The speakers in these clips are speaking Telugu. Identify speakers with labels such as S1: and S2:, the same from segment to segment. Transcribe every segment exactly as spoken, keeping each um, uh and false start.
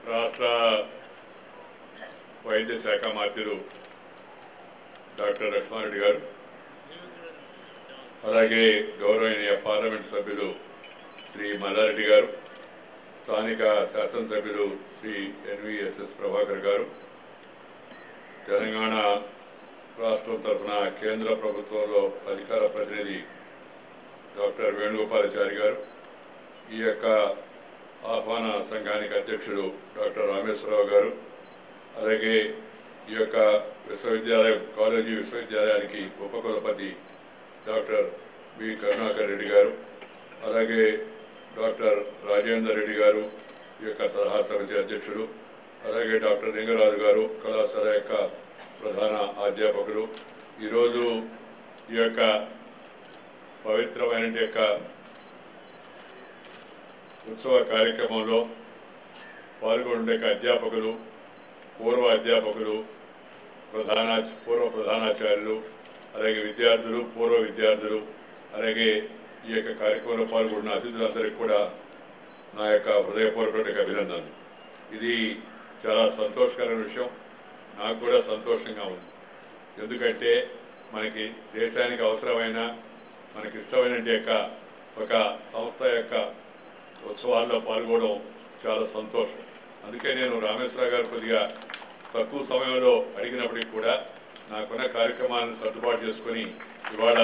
S1: రాష్ట్ర వైద్య శాఖ మంత్రులు డాక్టర్ లక్ష్మారెడ్డి గారు, అలాగే గౌరవనీయ పార్లమెంట్ సభ్యులు శ్రీ మల్లారెడ్డి గారు, స్థానిక శాసనసభ్యులు శ్రీ ఎన్విఎస్ఎస్ ప్రభాకర్ గారు, తెలంగాణ రాష్ట్రం తరఫున కేంద్ర ప్రభుత్వంలో అధికార ప్రతినిధి డాక్టర్ వేణుగోపాలాచారి గారు, ఈ యొక్క ఆహ్వాన సంఘానికి అధ్యక్షుడు డాక్టర్ రామేశ్వరరావు గారు, అలాగే ఈ యొక్క విశ్వవిద్యాలయం కాలేజీ విశ్వవిద్యాలయానికి ఉపకులపతి డాక్టర్ వి కరుణాకర్ రెడ్డి గారు, అలాగే డాక్టర్ రాజేందర్ రెడ్డి గారు ఈ యొక్క సలహా సమితి అధ్యక్షుడు, అలాగే డాక్టర్ లింగరాజు గారు కళాశాల యొక్క ప్రధాన అధ్యాపకులు, ఈరోజు ఈ యొక్క పవిత్రమైన యొక్క ఉత్సవ కార్యక్రమంలో పాల్గొనే అధ్యాపకులు, పూర్వ అధ్యాపకులు, ప్రధాన పూర్వ ప్రధానాచార్యులు, అలాగే విద్యార్థులు, పూర్వ విద్యార్థులు, అలాగే ఈ యొక్క కార్యక్రమంలో పాల్గొన్న అతిథులందరికీ కూడా నా యొక్క హృదయపూర్వక అభినందనలు. ఇది చాలా సంతోషకరమైన విషయం, నాకు కూడా సంతోషంగా ఉంది. ఎందుకంటే మనకి దేశానికి అవసరమైన మనకి ఇష్టమైన యొక్క ఒక సంస్థ యొక్క ఉత్సవాల్లో పాల్గొనడం చాలా సంతోషం. అందుకే నేను రామేశ్వరరావు గారు కొద్దిగా తక్కువ సమయంలో అడిగినప్పటికీ కూడా నాకున్న కార్యక్రమాన్ని సర్దుబాటు చేసుకుని ఇవాళ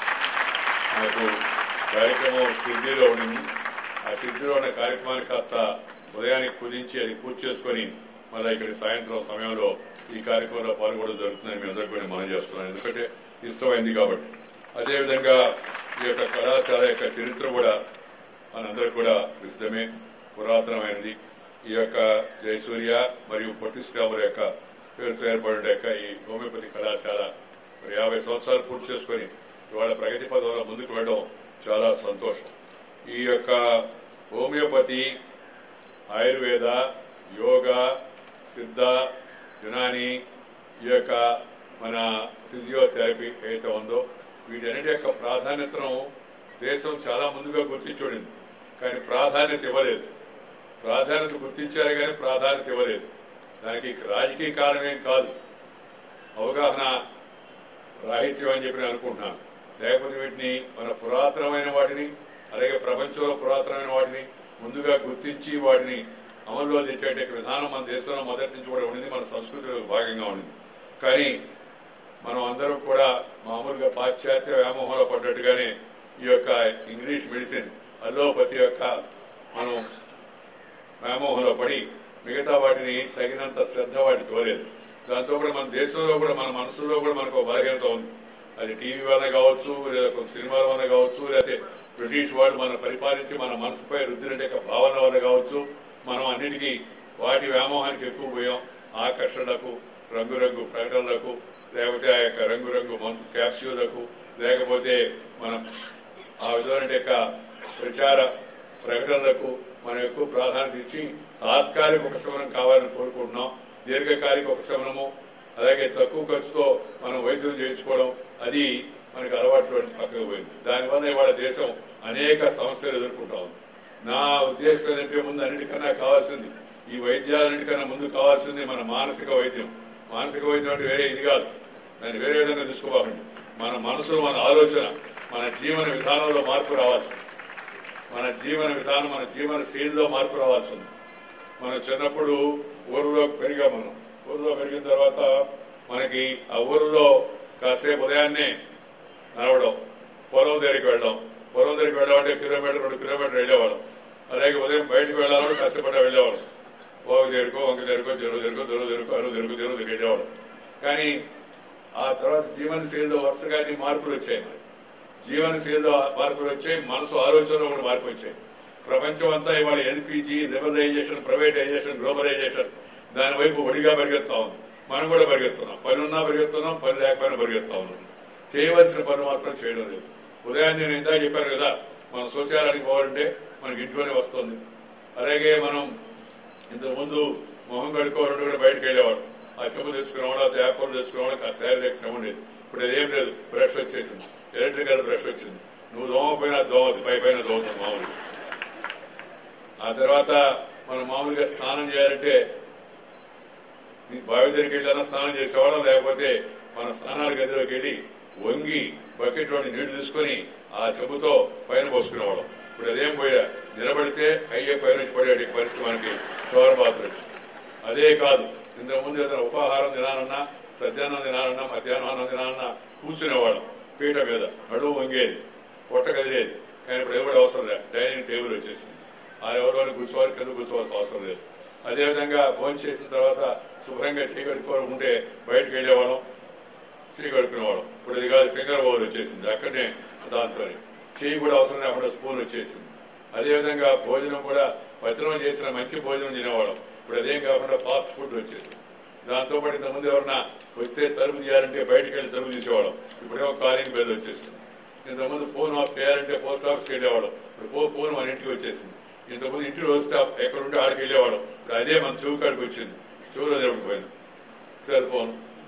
S1: నాకు కార్యక్రమం షిర్డీలో ఉండింది. ఆ షిర్డీలో ఉన్న కార్యక్రమాన్ని కాస్త ఉదయానికి కుదించి అది పూర్తి చేసుకుని మళ్ళీ ఇక్కడి సాయంత్రం సమయంలో ఈ కార్యక్రమంలో పాల్గొనడం జరుగుతుందని మీ అందరికీ కూడా మనం చేస్తున్నాను, ఎందుకంటే ఇష్టమైంది కాబట్టి. అదేవిధంగా ఈ యొక్క కళాశాల యొక్క చరిత్ర కూడా మనందరికీ కూడా విశదమే, పురాతనమైనది. ఈ యొక్క జైసూర్య మరియు పొట్టి శ్రీరాముల యొక్క పేరుతో ఏర్పడిన యొక్క ఈ హోమియోపతి కళాశాల మరి యాభై సంవత్సరాలు పూర్తి చేసుకుని ఇవాళ ప్రగతి పదంలో ముందుకు వెళ్ళడం చాలా సంతోషం. ఈ యొక్క హోమియోపతి, ఆయుర్వేద, యోగా, సిద్ధ, యునాని, ఈ యొక్క మన ఫిజియోథెరపీ ఏదైతే ఉందో వీటన్నిటి యొక్క ప్రాధాన్యతను దేశం చాలా ముందుగా గుర్తించబడింది, కానీ ప్రాధాన్యత ఇవ్వలేదు. ప్రాధాన్యత గుర్తించారు కానీ ప్రాధాన్యత ఇవ్వలేదు. దానికి రాజకీయ కారణమేం కాదు, అవగాహన రాహిత్యం అని చెప్పి నేను అనుకుంటున్నాను. లేకపోతే వీటిని మన పురాతనమైన వాటిని, అలాగే ప్రపంచంలో పురాతనమైన వాటిని ముందుగా గుర్తించి వాటిని అమల్లో తెచ్చే విధానం మన దేశంలో మొదటి నుంచి కూడా ఉండింది, మన సంస్కృతిలో భాగంగా ఉండింది. కానీ మనం అందరం కూడా మామూలుగా పాశ్చాత్య వ్యామోహంలో పడ్డట్టుగానే ఈ యొక్క ఇంగ్లీష్ మెడిసిన్, అల్లోపతి యొక్క మనం వ్యామోహంలో పడి మిగతా వాటిని తగినంత శ్రద్ధ వాటికి ఇవ్వలేదు. దాంతో కూడా మన దేశంలో కూడా మన మనసులో కూడా మనకు ఒక బలహీనత ఉంది. అది టీవీ వల్ల కావచ్చు, లేదా సినిమాల వల్ల కావచ్చు, లేకపోతే బ్రిటిష్ వాళ్ళు మనం పరిపాలించి మన మనసుపై రుద్దినట్టు యొక్క భావన వల్ల కావచ్చు, మనం అన్నిటికీ వాటి వ్యామోహానికి ఎక్కువ పోయాం. ఆకర్షణలకు, రంగురంగు ప్రకటనలకు, లేకపోతే ఆ యొక్క రంగురంగు మందు క్యాప్సూళ్లకు, లేకపోతే మనం ఆ విధమైన యొక్క ప్రచార ప్రకటనలకు మనం ఎక్కువ ప్రాధాన్యత ఇచ్చి తాత్కాలిక ఉపశమనం కావాలని కోరుకుంటున్నాం. దీర్ఘకాలిక ఉపశమనము, అలాగే తక్కువ ఖర్చుతో మనం వైద్యం చేయించుకోవడం, అది మనకు అలవాటు పక్కకు పోయింది. దానివల్ల ఇవాళ దేశం అనేక సమస్యలు ఎదుర్కొంటా ఉంది. నా ఉద్దేశం ఏంటంటే ముందు అన్నిటికన్నా కావాల్సింది, ఈ వైద్యాలన్నిటికన్నా ముందు కావాల్సింది మన మానసిక వైద్యం. మానసిక వైద్యం అంటే వేరే ఇది కాదు, దాన్ని వేరే విధంగా తీసుకోవాలండి. మన మనసులో, మన ఆలోచన, మన జీవన విధానంలో మార్పు రావాల్సింది. మన జీవన విధానం, మన జీవన శైలిలో మార్పు రావాల్సింది. మనం చిన్నప్పుడు ఊరిలో పెరిగా మనం ఊరిలో పెరిగిన తర్వాత మనకి ఆ ఊరిలో కాసేపు ఉదయాన్నే నడవడం, పొలం దగ్గరికి వెళ్ళడం, పొలం దగ్గరికి వెళ్ళాలంటే కిలోమీటర్ రెండు కిలోమీటర్లు వెళ్ళేవాళ్ళం. అలాగే ఉదయం బయటకు వెళ్ళాలంటే కాసేపు వెళ్ళేవాళ్ళం. బాగు దగ్గరకో, వంక దగ్గరకో, చెరువు దగ్గరకో, దొరువు దగ్గరకో, అరువు దగ్గరకు, చెరువు దగ్గర వెళ్ళేవాళ్ళం. కానీ ఆ తర్వాత జీవన శైలిలో వరుసగా మార్పులు వచ్చాయి. మరి జీవన శైలిలో మార్పులు వచ్చాయి, మనసు ఆలోచనలో కూడా మార్పు వచ్చాయి. ప్రపంచం అంతా ఇవాళ ఎల్పీజీ, లిబరలైజేషన్, ప్రైవేటైజేషన్, గ్లోబలైజేషన్ దాని వైపు ఒడిగా పరిగెత్తా ఉంది. మనం కూడా పరిగెత్తున్నాం, పని ఉన్నా పరిగెత్తున్నాం, పని లేకపోయినా పరిగెత్తా ఉన్నాం. చేయవలసిన పని మాత్రం చేయడం లేదు. ఉదయాన్నే నేను ఇందాక చెప్పాను కదా, మనం శౌచాలయానికి పోవాలంటే మనకి ఇంట్లోనే వస్తుంది. అలాగే మనం ఇంతకుముందు మొహం కడుక్కోవాలంటే కూడా బయటకు వెళ్ళేవాడు, ఆ చెంబు తెచ్చుకునేవాడు, ఆ తేపలు తెచ్చుకునేవాడు, ఆ శారీ శ్రమ ఉండేది. ఇప్పుడు అదేం లేదు, బ్రష్ వచ్చేసింది, ఎలక్ట్రికల్ బ్రష్ వచ్చింది. నువ్వు దోమ పోయినా దోమది, పై పైన దోమతుంది మామూలు. ఆ తర్వాత మనం మామూలుగా స్నానం చేయాలంటే బావి దగ్గరికి వెళ్ళాలన్నా స్నానం చేసేవాళ్ళం, లేకపోతే మన స్నానాల గదిలోకి వెళ్ళి వంగి బకెట్లోని నీళ్లు తీసుకుని ఆ చెంబుతో పైన పోసుకునేవాళ్ళం. ఇప్పుడు అదేం పోయా, నిలబడితే అయ్యే పైన నుంచి పడే పరిస్థితి మనకి షవర్ బాత్రూమ్. అదే కాదు, ఇంతకుముందు ఏదైనా ఉపాహారం తినాలన్నా, సద్యాన్నం తినాలన్నా, మధ్యాహ్నం అన్నం తినాలన్నా కూర్చునేవాళ్ళం పీట మీద, నడుము వంగేది, పొట్ట కదిలేది. కానీ ఇప్పుడు ఎవరు అవసరం లేదు, డైనింగ్ టేబుల్ వచ్చేసింది. ఆ ఎవరు కూర్చోవాలి, కింద కూర్చోవాల్సిన అవసరం లేదు. అదేవిధంగా భోజనం చేసిన తర్వాత శుభ్రంగా చేయి కడుక్కోవాలనుకుంటే బయటకు వెళ్ళేవాళ్ళం, చేయి కడుక్కునేవాళ్ళం. ఇప్పుడు ఇది కాదు, ఫింగర్ బౌల్ వచ్చేసింది, అక్కడనే దాంతో చేయి కూడా అవసరం లేకుండా స్పూన్ వచ్చేసింది. అదేవిధంగా భోజనం కూడా పచనం చేసిన మంచి భోజనం తినేవాళ్ళం. ఇప్పుడు అదేం కాకుండా ఫాస్ట్ ఫుడ్ వచ్చేసింది. దాంతో పాటు ఇంతకుముందు ఎవరన్నా వస్తే తలుపు తీయాలంటే బయటకు వెళ్ళి తలుపు తీసేవాళ్ళం. ఇప్పుడేమో కాలింగ్ బెల్ వచ్చేసింది. ఇంతకుముందు ఫోన్ ఆఫ్ చేయాలంటే పోస్ట్ ఆఫీస్కి వెళ్ళేవాళ్ళం. ఇప్పుడు ఫోన్ మన ఇంటికి వచ్చేసింది. ఇంతకుముందు ఇంటికి వస్తే ఎక్కడుంటే ఆడికి వెళ్ళేవాళ్ళం. ఇప్పుడు అదే మన చెవు కాడికి వచ్చింది, చెవులో నిలబడిపోయింది సెల్ ఫోన్.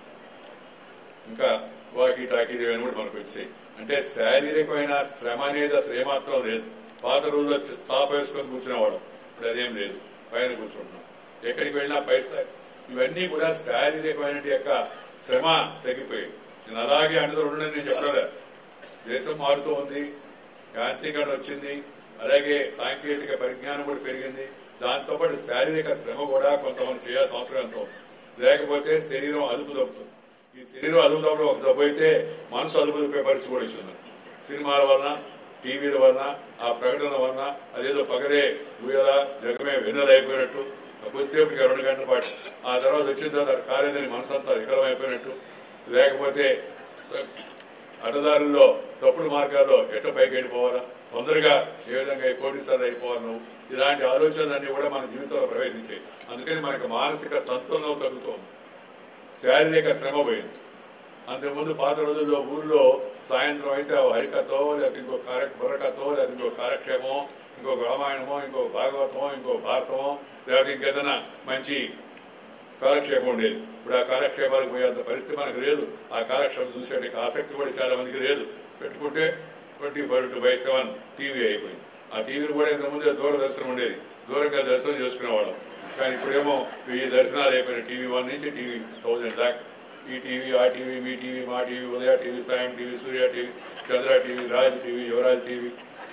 S1: ఇంకా వాకి టాకీ ఇవన్నీ కూడా మనకు వచ్చాయి. అంటే శారీరకమైన శ్రమ అనేది అసలు ఏమాత్రం లేదు. పాత రోజుల్లో చాప వేసుకొని కూర్చునేవాళ్ళం, ఇప్పుడు అదేం లేదు, పైన కూర్చుంటున్నాం. ఎక్కడికి వెళ్ళినా పైస్తాయి. ఇవన్నీ కూడా శారీరకమైన యొక్క శ్రమ తగ్గిపోయాయి. నేను అలాగే అండతో ఉండని నేను చెప్పలే. దేశం మారుతూ ఉంది, యాంత్రీకరణ వచ్చింది, అలాగే సాంకేతిక పరిజ్ఞానం కూడా పెరిగింది. దాంతోపాటు శారీరక శ్రమ కూడా కొంతమంది చేయాల్సిన అవసరం ఎంతో. లేకపోతే శరీరం అదుపు తప్పుతుంది. ఈ శరీరం అదుపు తప్పడం ఒక దెబ్బ అయితే మనసు అదుపు తప్పే పరిస్థితి కూడా ఇస్తుంది. సినిమాల వలన, టీవీల వలన, ఆ ప్రకటన వలన అదేదో పగరే ఊయల జగమే వెన్నెల అయిపోయినట్టు కొద్దిసేపటికి రెండు గంటల పాటు, ఆ తర్వాత వచ్చిన తర్వాత కాలేదని మనసంతా వికలం అయిపోయినట్టు, లేకపోతే అడ్డదారుల్లో తప్పుడు మార్గాల్లో ఎట్ట పైకి వెళ్ళిపోవాలా, తొందరగా ఏ విధంగా కోటీసార్లు అయిపోవాలి నువ్వు, ఇలాంటి ఆలోచనలన్నీ కూడా మన జీవితంలో ప్రవేశించాయి. అందుకని మనకు మానసిక సంతులనం తగ్గుతోంది, శారీరక శ్రమ పోయింది. అంతకుముందు పాత రోజుల్లో ఊళ్ళో సాయంత్రం అయితే హరికథో, లేకపోతే ఇంకో కార్య బుర్రకథో, లేకపోతే ఇంకో కాలక్షేమో, ఇంకో రామాయణమో, ఇంకో భాగవతమో, ఇంకో భారతమో, లేకపోతే ఇంకేదైనా మంచి కాలక్షేపం ఉండేది. ఇప్పుడు ఆ కాలక్షేపాలకు పోయేంత పరిస్థితి మనకు లేదు. ఆ కాలక్షేపం చూసే ఆసక్తి కూడా చాలా మందికి లేదు. పెట్టుకుంటే twenty four to by seven TV అయిపోయింది. ఆ టీవీలు కూడా ఇంతకుముందు దూరదర్శనం ఉండేది, దూరంగా దర్శనం చేసుకునేవాళ్ళం. కానీ ఇప్పుడేమో ఈ దర్శనాలు అయిపోయినాయి. టీవీ వన్ నుంచి టీవీ థౌజండ్ దాకా. ఈ టీవీ, ఆ టీవీ, మీ టీవీ, మా టీవీ, ఉదయ టీవీ, సాయం TV, Surya TV, Chandra TV, Raj TV, Yuvaraj TV,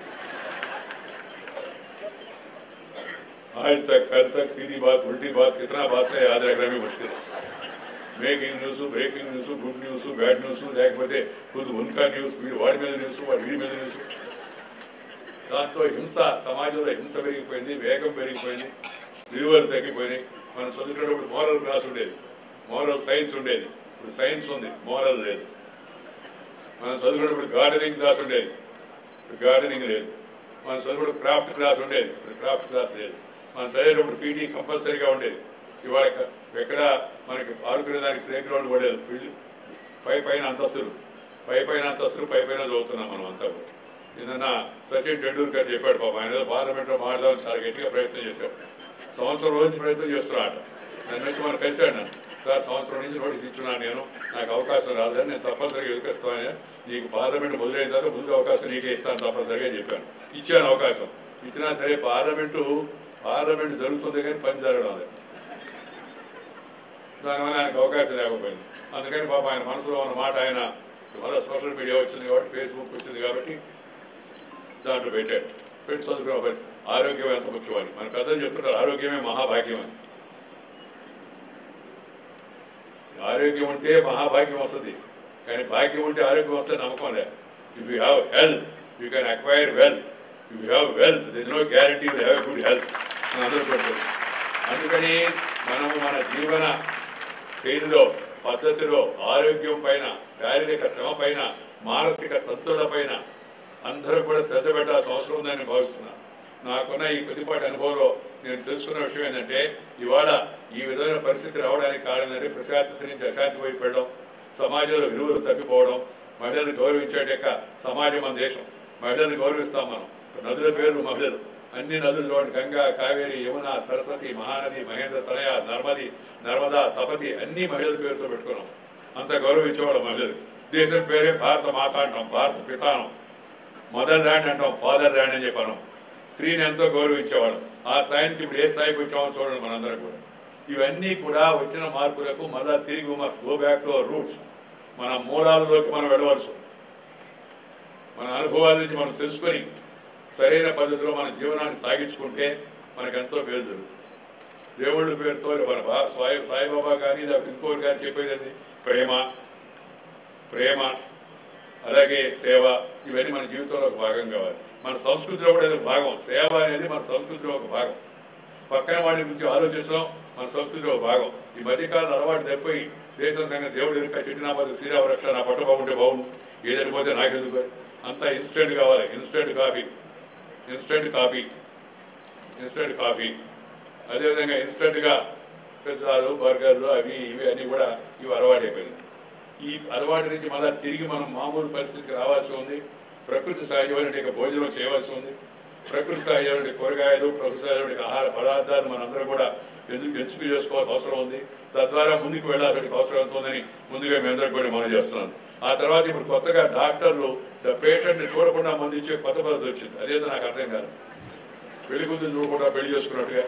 S1: Aaj Tak कल तक सीधी बात उल्टी बात कितना बात है याद रखना भी मुश्किल है. Making news, breaking news, good news, bad news, లేకపోతే కొద్ది ఉన్కా న్యూస్, వీడి వాడి మీద న్యూస్, వాడి వీడి మీద న్యూస్. దాంతో హింస, సమాజంలో హింస పెరిగిపోయింది, వేగం పెరిగిపోయింది, విలువలు తగ్గిపోయినాయి. మనం చదువుకునేటప్పుడు మోరల్ క్లాస్ ఉండేది, మోరల్ సైన్స్ ఉండేది. ఇప్పుడు సైన్స్ ఉంది, మోరల్ లేదు. మనం చదువుకునేటప్పుడు గార్డెనింగ్ క్లాస్ ఉండేది, ఇప్పుడు గార్డెనింగ్ లేదు. మనం చదువుకునే క్రాఫ్ట్ క్లాస్ ఉండేది, ఇప్పుడు క్రాఫ్ట్ క్లాస్ లేదు. మనం చదివేటప్పుడు పీటీ కంపల్సరీగా ఉండేది. ఇవాళ ఎక్కడ మనకి ఆడుకునేదానికి ప్లే గ్రౌండ్ పడేది. పై పైన అంతస్తులు, పై పైన అంతస్తులు, పై పైన చదువుతున్నాం మనం అంతా. నిన్న సచిన్ టెండూల్కర్ చెప్పాడు, పాప ఆయన ఏదో పార్లమెంట్లో మాట్లాడదామని చాలా గట్టిగా ప్రయత్నం చేశాడు. సంవత్సరం నుంచి ప్రయత్నం చేస్తున్నాడు. నన్ను వచ్చి మనం కలిశాడు. నన్ను సార్ సంవత్సరం నుంచి నోటీస్ ఇచ్చున్నాను, నేను నాకు అవకాశం రాదని, నేను తప్పనిసరిగా ఎదుకొస్తాను, నీకు పార్లమెంట్ మొదలైన తర్వాత ముందు అవకాశం నీకే ఇస్తాను తప్పనిసరిగా చెప్పాను. ఇచ్చాను అవకాశం. ఇచ్చినా సరే పార్లమెంటు పార్లమెంట్ జరుగుతుంది కానీ పని జరగడం లేదు. దానివల్ల ఆయనకు అవకాశం లేకపోయింది. అందుకని పాప ఆయన మనసులో ఉన్న మాట ఆయన మళ్ళీ సోషల్ మీడియా వచ్చింది కాబట్టి, ఫేస్బుక్ వచ్చింది కాబట్టి దాంట్లో పెట్టాడు. పెట్టి చదువుకునే పరిస్థితి. ఆరోగ్యం ఎంత ముఖ్యమని మన పెద్దలు చెప్తున్నారు, ఆరోగ్యమే మహాభాగ్యం అని. ఆరోగ్యం ఉంటే మహాభాగ్యం వస్తుంది, కానీ భాగ్యం ఉంటే ఆరోగ్యం వస్తే నమ్మకం లేదు. If you have health you can acquire wealth. If you have wealth this no guarantee you have good health అని అందరూ పెడతారు. అందుకని మనము మన జీవన శైలిలో, పద్ధతిలో ఆరోగ్యం పైన, శారీరక శ్రమ పైన, మానసిక సంతులన పైన అందరూ కూడా శ్రద్ధ పెట్టాల్సిన అవసరం ఉందని నేను భావిస్తున్నాను. నాకున్న ఈ కొద్దిపాటి అనుభవంలో నేను తెలుసుకున్న విషయం ఏంటంటే, ఇవాళ ఈ విధమైన పరిస్థితి రావడానికి కారణం ఏంటంటే ప్రశాంతత నుంచి అశాంతి వైపు వెళ్ళడం, సమాజంలో విలువలు తగ్గిపోవడం, మహిళలను గౌరవించేట సమాజం మన దేశం. మహిళలను గౌరవిస్తాం మనం. నదుల పేర్లు మహిళలు, అన్ని నదులు చూడండి, గంగా, కావేరి, యమున, సరస్వతి, మహానది, మహేంద్ర, తనయ, నర్మది, నర్మదా, తపతి, అన్ని మహిళల పేరుతో పెట్టుకున్నాం. అంత గౌరవించేవాళ్ళం మహిళలు. దేశం పేరే భారత మాత అంటాం, భారత పితానం. మదర్ ల్యాండ్ అంటాం, ఫాదర్ ల్యాండ్ అని చెప్పాను. స్త్రీని ఎంతో గౌరవించేవాళ్ళం. ఆ స్థాయి నుంచి ఇప్పుడు ఏ స్థాయికి వచ్చామో చూడండి మనందరం కూడా. ఇవన్నీ కూడా వచ్చిన మార్పులకు మళ్ళా తిరిగి must go back to our roots. మన మూలాలలోకి మనం వెళ్ళవలసి ఉంది. మన అనుభవాల నుంచి మనం తెలుసుకొని సరైన పద్ధతిలో మన జీవనాన్ని సాగించుకుంటే మనకెంతో పేరు జరుగుతుంది. దేవుళ్ళ పేరుతో మన సాయి సాయిబాబా కానీ లేకపోతే ఇంకోరు కానీ చెప్పేది ప్రేమ ప్రేమ అలాగే సేవ, ఇవన్నీ మన జీవితంలో ఒక భాగం కావాలి. మన సంస్కృతిలో కూడా ఒక భాగం. సేవ అనేది మన సంస్కృతిలో ఒక భాగం. పక్కన వాడి గురించి ఆలోచించడం మన సంస్కృతిలో ఒక భాగం. ఈ మధ్యకాలంలో అలవాటు తప్పిపోయి దేశం సంగతి దేవుడు ఎదుక చెట్టు నా బతుకు శ్రీరామ రక్ష నా పట్టు బాగుంటే బాగుండు, ఏదైనా పోతే నాకెందుకు, అంతా ఇన్స్టెంట్ కావాలి. Instant coffee instant coffee instant coffee అదేవిధంగా ఇన్స్టెంట్గా పిజ్జాలు బర్గర్లు అవి ఇవి అన్నీ కూడా ఇవి అలవాటు అయిపోయింది. ఈ అలవాటు నుంచి మళ్ళీ తిరిగి మనం మామూలు పరిస్థితికి రావాల్సి ఉంది. ప్రకృతి సహజమైన భోజనం చేయవలసి ఉంది. ప్రకృతి సహజమైన కూరగాయలు ప్రకృతి సహజమైన ఆహార పదార్థాలు మనందరూ కూడా ఎందుకు ఎంచుకు చేసుకోవాల్సిన అవసరం ఉంది. తద్వారా ముందుకు వెళ్ళాల్సిన అవసరం ఉంటుందని ముందుగా మేమందరం కూడా మనం చేస్తున్నాం. ఆ తర్వాత ఇప్పుడు కొత్తగా డాక్టర్లు పేషెంట్ని చూడకుండా మంది ఇచ్చే కొత్త పద్ధతి వచ్చింది. అదేదో నాకు అర్థం కాదు. పెళ్లి కూతురు చూడకుండా పెళ్లి చేసుకున్నట్టుగా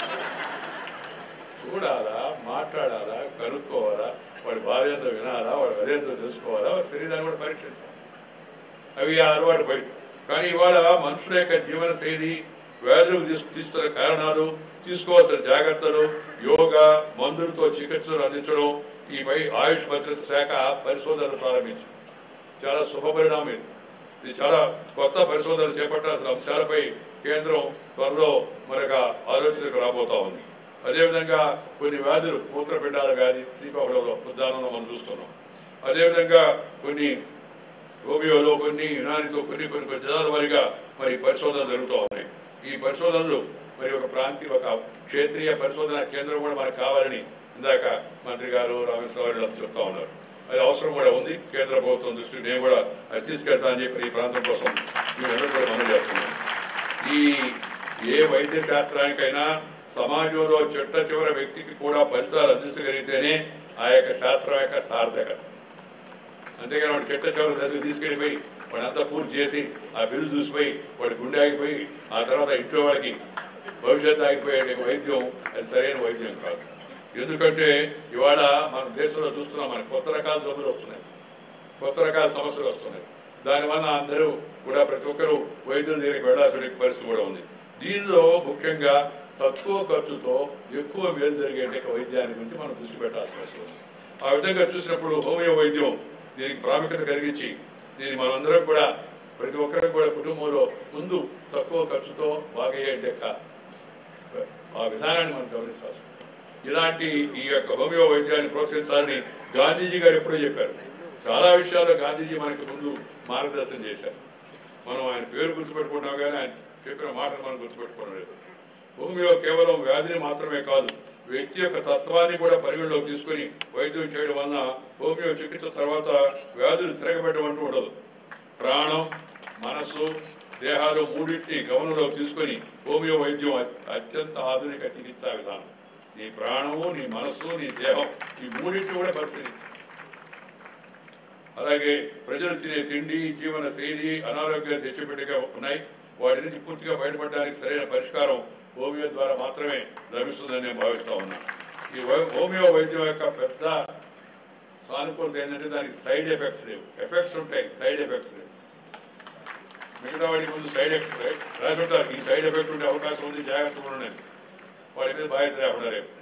S1: చూడాలా, మాట్లాడాలా, కనుక్కోవాలా, వాడి బాధ ఏందో వినాలా, వాడు అదేందో తెలుసుకోవాలా, వాడి శరీరాన్ని కూడా పరీక్షించాలి. అవి ఆ అలవాటు బయట. కానీ ఇవాళ మనుషుల యొక్క జీవన శైలి, వ్యాధులకు తీసుకు తీసుకున్న కారణాలు, తీసుకోవాల్సిన జాగ్రత్తలు, యోగా, మందులతో చికిత్సలు అందించడం, ఈ పై ఆయుష్ భద్రత శాఖ పరిశోధనలు ప్రారంభించింది. చాలా శుభ పరిణామం ఇది. ఇది చాలా కొత్త పరిశోధనలు చేపట్టాల్సిన అంశాలపై కేంద్రం త్వరలో మరొక ఆలోచనకు రాబోతా ఉంది. అదేవిధంగా కొన్ని వ్యాధులు మూత్రపిండాల వ్యాధి శ్రీకాకుళంలో ఉద్దానంలో మనం చూస్తున్నాం. అదేవిధంగా కొన్ని హోమియోలో కొన్ని యునానితో కొన్ని కొన్ని కొన్ని జనాల వారిగా మరి పరిశోధనలు జరుగుతూ ఉన్నాయి. ఈ పరిశోధనలు మరి ఒక ప్రాంతీయ ఒక క్షేత్రీయ పరిశోధన కేంద్రం కూడా మనకు కావాలని ఇందాక మంత్రి గారు రామేశ్వర గారు చెప్తా ఉన్నారు. అది అవసరం కూడా ఉంది. కేంద్ర ప్రభుత్వం దృష్టికి నేను కూడా అది తీసుకెళ్తానని చెప్పి ఈ ప్రాంతం కోసం మీరందరూ కూడా మనం చేస్తున్నాం. ఈ ఏ వైద్య శాస్త్రానికైనా సమాజంలో చిట్ట చివరి వ్యక్తికి కూడా ఫలితాలు అందించగలిగితేనే ఆ యొక్క శాస్త్రం యొక్క సార్థకత. అంతేగాని వాడు చిట్ట చివరి దశకు తీసుకెళ్ళిపోయి వాడు అంతా పూర్తి చేసి ఆ బిల్లు చూసిపోయి వాడి గుండె ఆగిపోయి ఆ తర్వాత ఇంట్లో వాడికి భవిష్యత్తు ఆగిపోయే వైద్యం అది సరైన వైద్యం కాదు. ఎందుకంటే ఇవాళ మన దేశంలో చూస్తున్నాం, మనకి కొత్త రకాల జబ్బులు వస్తున్నాయి, కొత్త రకాల సమస్యలు వస్తున్నాయి. దానివల్ల అందరూ కూడా ప్రతి ఒక్కరూ వైద్యుల దగ్గరికి వెళ్లాల్సిన పరిస్థితి కూడా ఉంది. దీనిలో ముఖ్యంగా తక్కువ ఖర్చుతో ఎక్కువ మేలు జరిగే వైద్యాన్ని గురించి మనం దృష్టి పెట్టాల్సిన అవసరం ఉంది. ఆ విధంగా చూసినప్పుడు హోమియో వైద్యం దీనికి ప్రాముఖ్యత కలిగించి దీన్ని మనందరం కూడా ప్రతి ఒక్కరికి కూడా కుటుంబంలో ముందు తక్కువ ఖర్చుతో బాగయ్యే ఆ విధానాన్ని మనం గమనించాల్సి. ఇలాంటి ఈ యొక్క హోమియో వైద్యాన్ని ప్రోత్సహించాలని గాంధీజీ గారు ఎప్పుడూ చెప్పారు. చాలా విషయాల్లో గాంధీజీ మనకి ముందు మార్గదర్శనం చేశారు. మనం ఆయన పేరు గుర్తుపెట్టుకుంటాం కానీ ఆయన చెప్పిన మాటలు మనం గుర్తుపెట్టుకోవడం లేదు. హోమియో కేవలం వ్యాధిని మాత్రమే కాదు, వ్యక్తి యొక్క తత్వాన్ని కూడా పరిగణలోకి తీసుకుని వైద్యం చేయడం వలన హోమియో చికిత్స తర్వాత వ్యాధులు తిరగబెట్టడం అంటూ ఉండదు. ప్రాణం, మనస్సు, దేహాలు మూడింటిని గమనంలోకి తీసుకుని హోమియో వైద్యం అత్యంత ఆధునిక చికిత్సా విధానం. నీ ప్రాణము, నీ మనస్సు, నీ దేహం ఈ మూడింటిని కూడా పరిశీలి. అలాగే ప్రజలు తినే తిండి, జీవన శైలి అనారోగ్యాలు తెచ్చిపెట్టుగా ఉన్నాయి. వాటి నుంచి పూర్తిగా బయటపడడానికి సరైన పరిష్కారం హోమియో ద్వారా మాత్రమే లభిస్తుందని నేను భావిస్తా ఉన్నాను. ఈ హోమియో వైద్యం యొక్క పెద్ద సానుకూలత ఏంటంటే దానికి సైడ్ ఎఫెక్ట్స్ లేవు. ఎఫెక్ట్స్ ఉంటాయి, సైడ్ ఎఫెక్ట్స్ లేవు. మిగతా వాడికి ముందు సైడ్ ఎఫెక్ట్స్ రాసి ఉంటారు, ఈ సైడ్ ఎఫెక్ట్ ఉండే అవకాశం ఉంది, జాగ్రత్తగా ఉండండి, వాడి మీద బాధ్యత లేకుండా రేపు.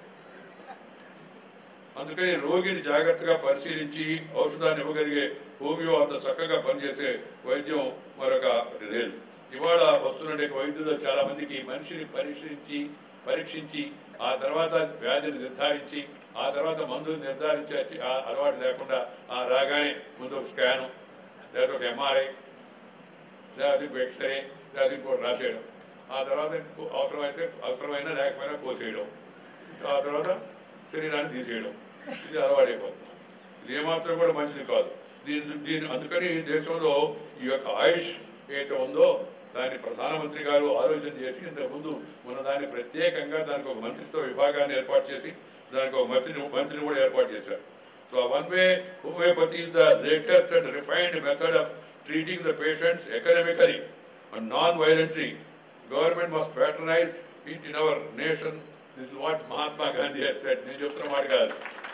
S1: అందుకని రోగిని జాగ్రత్తగా పరిశీలించి ఔషధాన్ని ఇవ్వగలిగే హోమియో అంత చక్కగా పనిచేసే వైద్యం మరొక లేదు. ఇవాళ వస్తున్న వైద్యుల్లో చాలా మందికి మనిషిని పరీక్షించి పరీక్షించి ఆ తర్వాత వ్యాధిని నిర్ధారించి ఆ తర్వాత మందులు నిర్ధారించి ఆ అలవాటు లేకుండా ఆ రాగానే ముందు ఒక స్కాను లేదా ఒక ఎంఆర్ఐ లేదా ఇంకో ఎక్స్రే లేదా ఇంకోటి రాసేయడం, ఆ తర్వాత అవసరమైతే అవసరమైనా లేకపోయినా కోసేయడం, ఆ తర్వాత శరీరాన్ని తీసేయడం, ఇది అలవాటైపోతుంది. ఇది ఏమాత్రం కూడా మంచిది కాదు. దీని దీని అందుకని దేశంలో ఈ యొక్క ఆయుష్ ఏదైతే ఉందో దాన్ని ప్రధానమంత్రి గారు ఆలోచన చేసి ఇంతకుముందు మన దాన్ని ప్రత్యేకంగా దానికి ఒక మంత్రిత్వ విభాగాన్ని ఏర్పాటు చేసి దానికి ఒక మంత్రిని మంత్రిని కూడా ఏర్పాటు చేశారు. So one way homeopathy is the latest and refined method of treating the patients economically and non violently. Government must patronize in, in our nation. This is what Mahatma Gandhi has said. నేను చెప్తున్న మాట కాదు,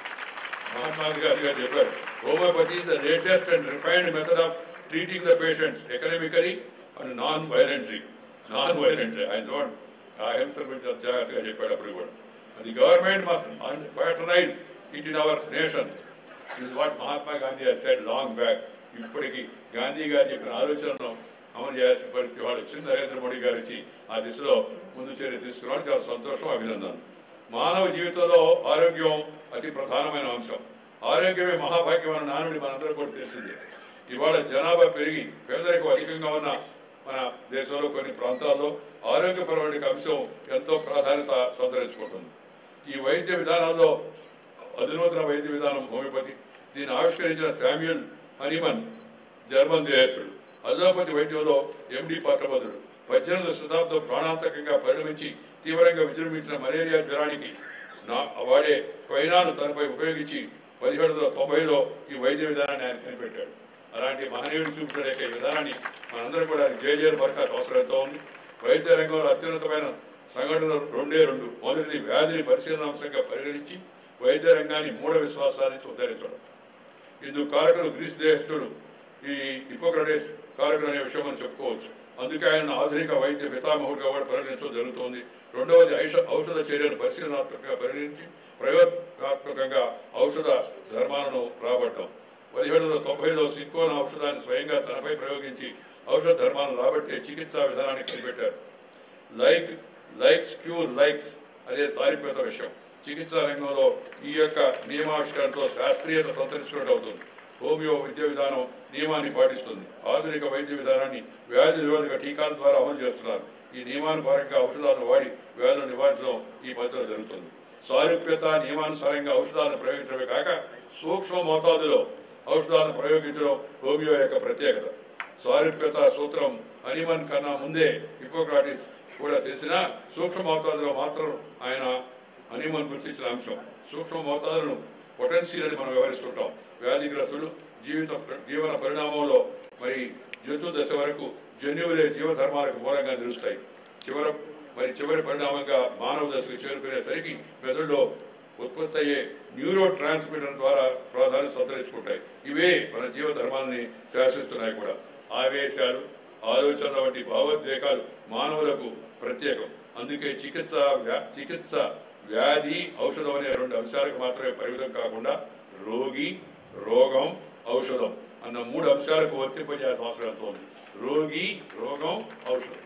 S1: మహాత్మా గాంధీ గారు చెప్పారు. Homoepathy is the latest and refined method of treating the patients economically and non-violently. Non-violently. I don't. అహింస గురించి జాగ్రత్తగా చెప్పాడు అప్పుడు కూడా. The government must patronize it in our nation. This is what Mahatma Gandhi has said long back. ఇప్పటికీ గాంధీ గారు చెప్పిన ఆలోచనను అమలు చేయాల్సిన పరిస్థితి వాళ్ళు వచ్చింది. నరేంద్ర మోడీ గారు వచ్చి ఆ దిశలో ముందు చర్య తీసుకురావడం చాలా సంతోషం, అభినందన. మానవ జీవితంలో ఆరోగ్యం అతి ప్రధానమైన అంశం. ఆరోగ్యమే మహాభాగ్యం అన్న నానుడి మనందరూ కూడా తెలిసిందే. ఇవాళ జనాభా పెరిగి పేదరికం అధికంగా ఉన్న మన దేశంలో కొన్ని ప్రాంతాల్లో ఆరోగ్యపరమైన అంశం ఎంతో ప్రాధాన్యత సంతరించుకుంటుంది. ఈ వైద్య విధానాల్లో అధునూతన వైద్య విధానం హోమియోపతి. దీన్ని ఆవిష్కరించిన శామ్యూల్ హనీమన్ జర్మన్ దేశస్థుడు. అలోపతి వైద్యంలో ఎండి పట్టభద్రుడు. పద్దెనిమిదవ శతాబ్దం ప్రాణాంతకంగా పరిణమించి తీవ్రంగా విజృంభించిన మలేరియా జ్వరానికి నా వాడే క్వైనాను తనపై ఉపయోగించి పదిహేడు వందల తొంభైలో ఈ వైద్య విధానాన్ని ఆయన కనిపెట్టాడు. అలాంటి మహనీయుడు చూపించే ఈ విధానాన్ని మనందరం కూడా జేజేరు బర్కాస్ అవసరంతో ఉంది. వైద్య రంగంలో అత్యున్నతమైన సంఘటనలు రెండే రెండు. మొదటిది వ్యాధిని పరిశీలన అంశంగా పరిగణించి వైద్య రంగాన్ని మూఢ విశ్వాసాన్ని ఉద్ధరించడం. ఇందుకు కారకులు గ్రీస్ దేశస్థుడు ఈ హిపోక్రటీస్ కారకులు అనే విషయం మనం చెప్పుకోవచ్చు. అందుకే ఆయన ఆధునిక వైద్య పితామహుడిగా కూడా పరిగణించడం జరుగుతోంది. రెండవది ఔషధ చర్యను పరిశీలనాత్మకంగా పరిగణించి ప్రయోగాత్మకంగా ఔషధ ధర్మాలను రాబట్టడం. పదిహేడు వందల తొంభైలో సిక్కోన ఔషధాన్ని స్వయంగా తనపై ప్రయోగించి ఔషధ ధర్మాలను రాబట్టే చికిత్సా విధానాన్ని కనిపెట్టారు. లైక్ లైక్స్ క్యూర్ లైక్స్ అదే సారిపేత విషయం. చికిత్సా రంగంలో ఈ యొక్క నియమావిష్కరణతో శాస్త్రీయత సంతరించుకున్నట్టు అవుతుంది. హోమియో విద్య విధానం నియమాన్ని పాటిస్తుంది. ఆధునిక వైద్య విధానాన్ని వ్యాధి నిరోధక టీకాల ద్వారా అమలు చేస్తున్నారు. ఈ నియమానుసారంగా ఔషధాలను వాడి వ్యాధులను నివారించడం ఈ పద్ధతిలో జరుగుతుంది. సారూప్యత నియమానుసారంగా ఔషధాలను ప్రయోగించడమే కాక సూక్ష్మ మోతాదులో ఔషధాలను ప్రయోగించడం హోమియో యొక్క ప్రత్యేకత. సారూప్యత సూత్రం హనీమన్ కన్నా ముందే హిపోక్రటీస్ కూడా తెలిసిన సూక్ష్మ మోతాదులో మాత్రం ఆయన హనీమన్ గుర్తించిన అంశం. సూక్ష్మ మోతాదులను పొటెన్షియల్ అని మనం వ్యవహరిస్తుంటాం. వ్యాధిగ్రస్తులు జీవిత జీవన పరిణామంలో మరి జంతు దశ వరకు జన్యువులే జీవధర్మాలకు మూలంగా నిలుస్తాయి. చివర మరి చివరి పరిణామంగా మానవ దశకు చేరుకునేసరికి మెదడులో ఉత్పత్తి అయ్యే న్యూరో ట్రాన్స్మిటర్ ద్వారా ప్రాధాన్యత సంతరించుకుంటాయి. ఇవే మన జీవధర్మాన్ని శాసిస్తున్నాయి కూడా. ఆవేశాలు, ఆలోచనల వంటి భావోద్వేగాలు మానవులకు ప్రత్యేకం. అందుకే చికిత్స చికిత్స వ్యాధి ఔషధం అనే రెండు అంశాలకు మాత్రమే పరిమితం కాకుండా రోగి, రోగం, ఔషధం అన్న మూడు అంశాలకు వర్తింపజేయాల్సిన అవసరం ఎంతో ఉంది. రోగి, రోగం, ఔషధం.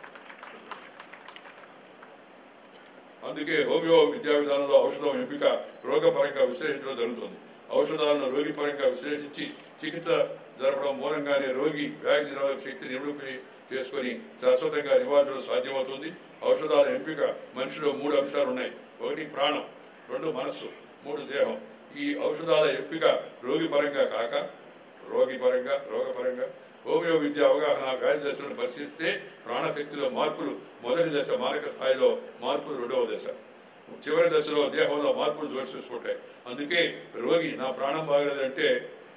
S1: అందుకే హోమియో విద్యా విధానంలో ఔషధం ఎంపిక రోగపరంగా విశ్లేషించడం జరుగుతుంది. ఔషధాలను రోగిపరంగా విశ్లేషించి చికిత్స జరపడం మూలంగానే రోగి వ్యాధి నిరోధక శక్తిని నిలుపుని చేసుకుని శాశ్వతంగా నివారించడం సాధ్యమవుతుంది. ఔషధాల ఎంపిక మనిషిలో మూడు అంశాలు ఉన్నాయి. ఒకటి ప్రాణం, రెండు మనస్సు, మూడు దేహం. ఈ ఔషధాల ఎంపిక రోగి పరంగా కాక రోగి పరంగా రోగపరంగా. హోమియో విద్య అవగాహన వ్యాధి దశలను పరిశీలిస్తే ప్రాణశక్తిలో మార్పులు మొదటి దశ, మానక స్థాయిలో మార్పులు రెండవ దశ, చివరి దశలో దేహంలో మార్పులు చోటు చేసుకుంటాయి. అందుకే రోగి నా ప్రాణం బాగలేదంటే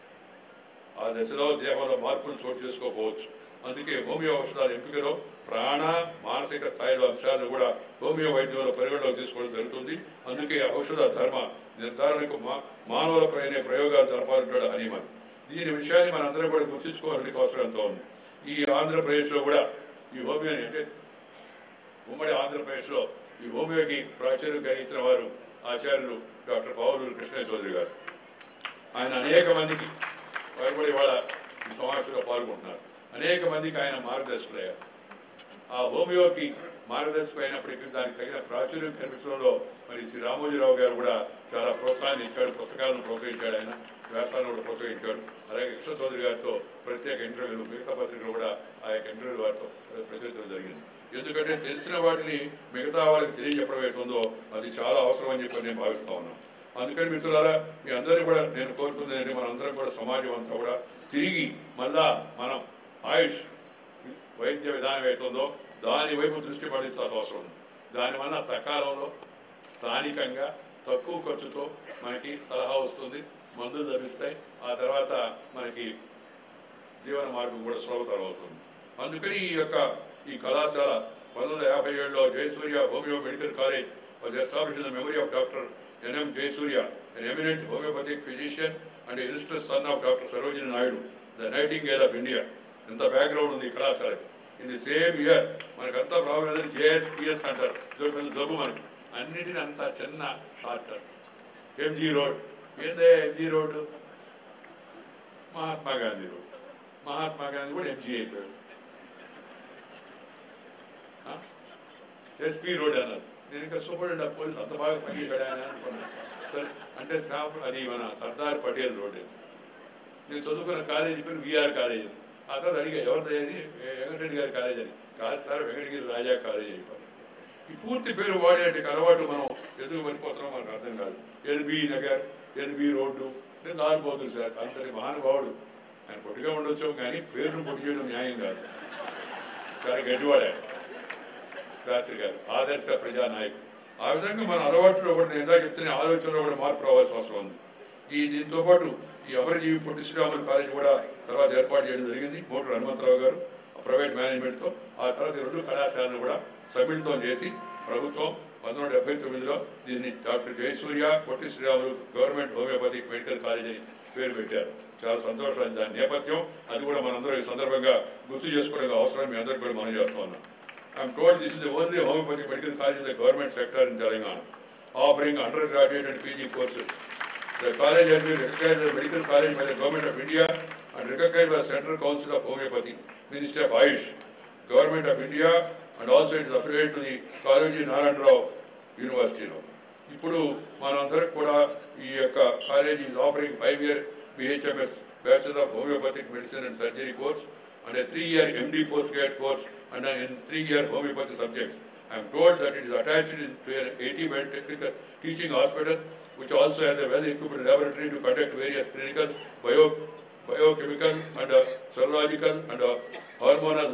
S1: ఆ దశలో దేహంలో మార్పులు చోటు చేసుకోకపోవచ్చు. అందుకే హోమియో ఔషధాల ఎంపికలో ప్రాణ మానసిక స్థాయిలో అంశాలను కూడా హోమియో వైద్యంలో పరిగణలోకి తీసుకోవడం జరుగుతుంది. అందుకే ఔషధ ధర్మ నిర్ధారణకు మా మానవులపైనే ప్రయోగాలు జరపాలంటాడు హనీమన్. దీని విషయాన్ని మనందరం కూడా గుర్తించుకోవాలని అవసరం ఎంతో ఉంది. ఈ ఆంధ్రప్రదేశ్లో కూడా ఈ హోమియోని అంటే ఉమ్మడి ఆంధ్రప్రదేశ్లో ఈ హోమియోకి ప్రాచుర్యం కలిగించిన వారు ఆచార్యులు డాక్టర్ పావులూరు కృష్ణ చౌదరి గారు. ఆయన అనేక మందికి వారు వాళ్ళ ఈ సమావేశంలో పాల్గొంటున్నారు. అనేక మందికి ఆయన మార్గదర్శకులయ్యారు. ఆ హోమియోకి మార్గదర్శకం అయినప్పటికీ దానికి తగిన ప్రాచుర్యం కల్పించడంలో మరి శ్రీరామోజీరావు గారు కూడా చాలా ప్రోత్సాహాన్ని ఇచ్చాడు. పుస్తకాలను ప్రోత్సహించాడు, ఆయన వ్యాసాలను కూడా ప్రోత్సహించాడు. అలాగే కృష్ణ చౌదరి గారితో ప్రత్యేక ఇంటర్వ్యూలు, మిగతా పత్రికలు కూడా ఆ యొక్క ఇంటర్వ్యూలు వారితో ప్రచురించడం జరిగింది. ఎందుకంటే తెలిసిన వాటిని మిగతా వాళ్ళకి తెలియజెప్పడం అవుతుందో అది చాలా అవసరం అని చెప్పి నేను భావిస్తా ఉన్నాను. అందుకని మిత్రులారా, మీ అందరూ కూడా నేను కోరుకుంది ఏంటంటే మనందరం కూడా సమాజం అంతా కూడా తిరిగి మళ్ళా మనం ఆయుష్ వైద్య విధానం అవుతుందో దాని వైపు దృష్టి పడించాల్సిన అవసరం ఉంది. దానివల్ల సకాలంలో స్థానికంగా తక్కువ ఖర్చుతో మనకి సలహా వస్తుంది, మందులు లభిస్తాయి. ఆ తర్వాత మనకి జీవన మార్గం కూడా సులభతరం అవుతుంది. అందుకని ఈ యొక్క ఈ కళాశాల పంతొమ్మిది వందల యాభై ఏడులో Jayasurya homeo medical college was established in the memory of Doctor N M Jaisoorya, an eminent homeopathic physician and a illustrious son of Doctor Sarojini Naidu, the Nightingale of India. In the background of the class, in the same year, manakanta problem J S P S center, Zabu manaki, annitini anta chinna short M G Road. Ende M G Road, Mahatma Gandhi Road. Mahatma Gandhi Road M G అయిపోయాడు. S P Road అన్నారు. నేను ఇంకా సూపరింటెండెంట్ ఆఫ్ పోలీస్ అంత బాగా పనిచేయడా అని అనుకున్నాను. సరే అంటే సాప్ అది మన సర్దార్ పటేల్ రోడ్. నేను చదువుకున్న కాలేజీ పేరు విఆర్ కాలేజీ. ఆ తర్వాత అడిగా ఎవరిది అది వెంకటరెడ్డి గారి కాలేజ్ అని. కాదు సార్ వెంకటగిరి రాజా కాలేజ్ అయిపోయింది. ఈ పూర్తి పేరు వాడేటి అలవాటు మనం ఎందుకు మర్చిపోతున్నాం మనకు అర్థం కాదు. ఎల్బీ నగర్, ఎల్బీ రోడ్డు నేను దారిపోతుంది సార్. అంతటి మహానుభావుడు ఆయన పొట్టిగా ఉండొచ్చు కానీ పేరును పొట్టి చేయడం న్యాయం కాదు. చాలా గట్టివాడే శాస్త్రి గారు, ఆదర్శ ప్రజానాయకుడు. ఆ విధంగా మన అలవాటులో కూడా నేను ఇందాక చెప్తున్న ఆలోచనలో కూడా మార్పు రావాల్సిన అవసరం ఉంది. ఈ దీంతో పాటు ఈ అమరజీవి పొట్టి శ్రీరాములు కాలేజ్ కూడా తర్వాత ఏర్పాటు చేయడం జరిగింది మోటర్ హనుమంతరావు గారు ప్రైవేట్ మేనేజ్మెంట్తో. ఆ తర్వాత రెండు కళాశాలను కూడా సమ్మిళితం చేసి ప్రభుత్వం పంతొమ్మిది వందల డెబ్బై తొమ్మిదిలో దీన్ని doctor Jayasurya Potti Sriramulu government homeopathic medical college అని పేరు పెట్టారు. చాలా సంతోషం దాని నేపథ్యం. అది కూడా మనందరం ఈ సందర్భంగా గుర్తు చేసుకోవడానికి అవసరం మీ అందరికీ కూడా మనం చేస్తూ ఉన్నాం. I am told this is the only homeopathic medical college in the government sector in Telangana, offering undergraduate and P G courses. The college has been recognized as a medical college by the Government of India and recognized by the Central Council of Homeopathy, Ministry of Ayush, Government of India, and also it is affiliated to the College Narayana Rao University. ఇప్పుడు మనందరికి కూడా ఈ యొక్క college is offering five year B H M S Bachelor of Homeopathic Medicine and Surgery course and a three year M D postgrad course and in three year homeopathy subjects. I am told that it is attached to an eighty bed technical teaching hospital which also has a well equipped laboratory to conduct various clinical, bio, biochemical and uh, serological and uh, hormonal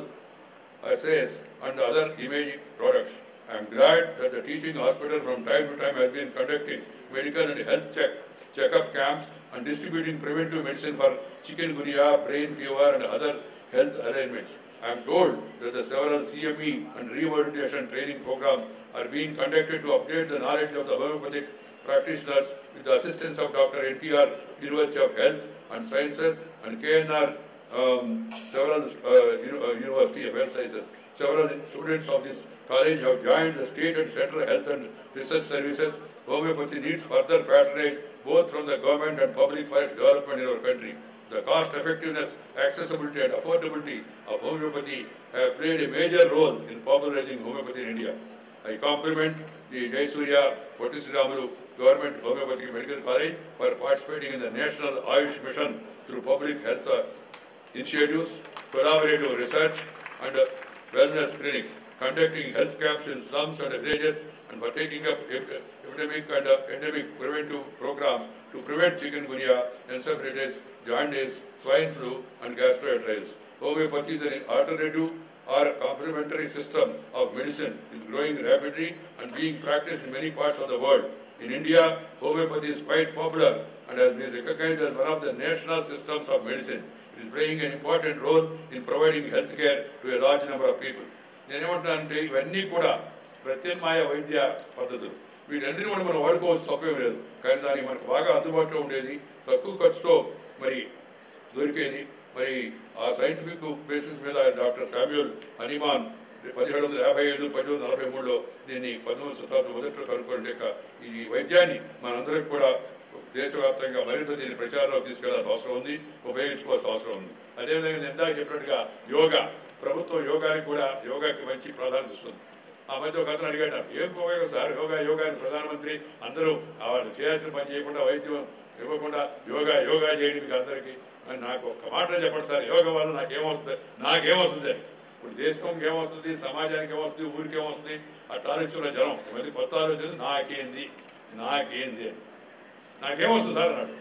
S1: assays and other imaging products. I am glad that the teaching hospital from time to time has been conducting medical and health check, check-up camps and distributing preventive medicine for chikungunya, brain fever and other health arrangements. I am told that the several C M E and rehabilitation training programs are being conducted to update the knowledge of the homeopathic practitioners with the assistance of Doctor N T R, University of Health and Sciences and K N R, um, several uh, University of Health Sciences. Several students of this college have joined the state and central health and research services. Homeopathy needs further patronage both from the government and public for its development in our country. The cost effectiveness, accessibility and affordability of homeopathy have played a major role in popularizing homeopathy in India. I compliment the Jaisoorya Potti Sreeramulu Government Homeopathic Medical College for participating in the National Ayush Mission through public health uh, initiatives, collaborative research and uh, wellness clinics, conducting health camps in slums and villages and for taking up epidemic and uh, endemic preventive programs to prevent chikungunya, encephalitis, jaundice, swine flu and gastroenteritis. Homeopathy is an alternative or complementary system of medicine is growing rapidly and being practiced in many parts of the world. In India, homeopathy is quite popular and has been recognized as one of the national systems of medicine. It is playing an important role in providing health care to a large number of people. నేనేమంటానంటే ఇవన్నీ కూడా ప్రత్యామ్నాయ వైద్య పద్ధతులు. వీటన్నిటిని కూడా మనం వాడుకోవచ్చు, తప్పేం లేదు. కానీ దానికి మనకు బాగా అందుబాటులో ఉండేది, తక్కువ ఖర్చుతో మరి దొరికేది. మరి ఆ సైంటిఫిక్ బేసిస్ మీద డాక్టర్ శామ్యూల్ హనీమాన్ పదిహేడు వందల యాభై ఐదు పదిహేడు వందల నలభై మూడులో దీన్ని పంతొమ్మిది శతాబ్దం మొదట్లో కనుక్కోండి. ఈ వైద్యాన్ని మనందరికి కూడా దేశవ్యాప్తంగా మరింత దీన్ని ప్రచారంలో తీసుకెళ్లాల్సిన అవసరం ఉంది, ఉపయోగించుకోవాల్సిన అవసరం ఉంది. అదేవిధంగా నేను ఇందాక చెప్పినట్టుగా యోగా, ప్రభుత్వం యోగానికి కూడా యోగాకి మంచి ప్రాధాన్యత ఇస్తుంది. ఆ మధ్య ఒక అతను అడిగాడు, ఏం ఉపయోగం సార్ యోగా యోగా అని ప్రధానమంత్రి అందరూ వాళ్ళు చేయాల్సిన పని చేయకుండా వైద్యం ఇవ్వకుండా యోగా యోగా చేయండి మీకు అందరికీ అని నాకు ఒక్క మాట చెప్పండి సార్, యోగా వల్ల నాకేమొస్తుంది నాకేమొస్తుంది అని. ఇప్పుడు దేశంకి ఏమొస్తుంది, సమాజానికి ఏమొస్తుంది, ఊరికి ఏమొస్తుంది, అట్లా ఆలోచన జనం మళ్ళీ కొత్త ఆలోచన నాకేంది నాకేంది అని. నాకేమొస్తుంది సార్ అన్నాడు.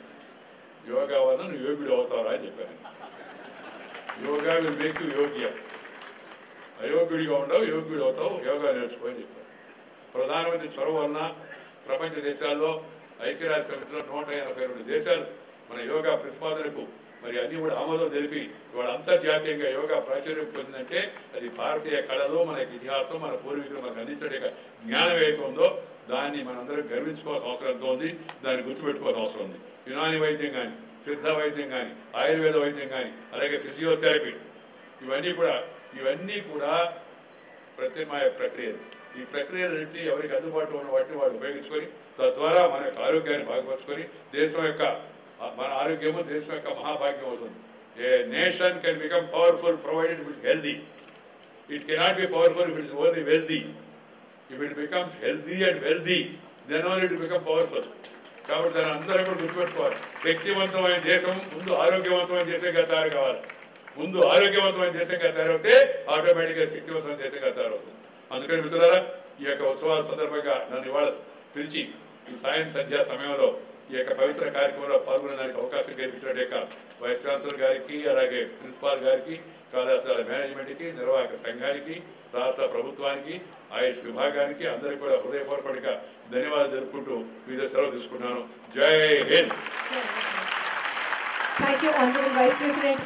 S1: యోగా వల్ల నువ్వు యోగుడు అవుతారా అని చెప్పాను. యోగా విల్ మేక్ యూ యోగ్య. అయోగ్యుడిగా ఉండవు, యోగ్యుడు అవుతావు, యోగా నేర్చుకోని చెప్పారు. ప్రధానమంత్రి చొరవ వలన ప్రపంచ దేశాల్లో ఐక్యరాజ్య సమితిలో నూట ఎనభై రెండు దేశాలు మన యోగా ప్రతిపాదనకు మరి అన్ని కూడా ఆమోదం తెలిపి ఇవాళ అంతర్జాతీయంగా యోగా ప్రాచుర్యం పొందిందంటే అది భారతీయ కళలో మనకి ఇతిహాసం మన పూర్వీకులు మనకు అందించే జ్ఞానం ఏదైతే ఉందో దాన్ని మనందరం గర్వించుకోవాల్సిన అవసరం ఎంతో ఉంది. దాన్ని గుర్తుపెట్టుకోవాల్సిన అవసరం ఉంది. యునాని వైద్యం కానీ, సిద్ధ వైద్యం కానీ, ఆయుర్వేద వైద్యం కానీ, అలాగే ఫిజియోథెరపీ, ఇవన్నీ కూడా ఇవన్నీ కూడా ప్రత్యామ్నాయ ప్రక్రియలు. ఈ ప్రక్రియలన్నింటినీ ఎవరికి అందుబాటులో ఉన్న వాటిని వాళ్ళు ఉపయోగించుకొని తద్వారా మన యొక్క ఆరోగ్యాన్ని బాగుపరుచుకొని దేశం యొక్క మన ఆరోగ్యము దేశం యొక్క మహాభాగ్యం అవుతుంది. A nation can become powerful provided it is healthy. It cannot be powerful if it is only wealthy. If it becomes healthy and wealthy then only it become powerful. కాబట్టి దాన్ని అందరూ కూడా గుర్తుపెట్టుకోవాలి. శక్తివంతమైన దేశం ముందు ఆరోగ్యవంతమైన దేశంగా తయారు కావాలి. ముందు ఆరోగ్యవంతమైన దేశంగా తయారవుతే ఆటోమేటిక్గా శక్తివంతమైన దేశంగా తయారవుతుంది. అందుకని మిత్రులారా, ఈ యొక్క ఉత్సవాల సందర్భంగా నన్ను ఇవాళ పిలిచి ఈ సాయం సంధ్యా సమయంలో ఈ యొక్క పవిత్ర కార్యక్రమంలో పాల్గొనడానికి అవకాశం కల్పించిన యొక్క వైస్ ఛాన్సలర్ గారికి, అలాగే ప్రిన్సిపాల్ గారికి, కళాశాల మేనేజ్మెంట్కి, నిర్వాహక సంఘానికి, రాష్ట్ర ప్రభుత్వానికి, ఆయుష్ విభాగానికి అందరికీ కూడా హృదయపూర్వకంగా ధన్యవాదాలు తెలుపుకుంటూ వివిధ సెలవు తీసుకున్నాను. జై Hind.
S2: Thank you, Honorable Vice President.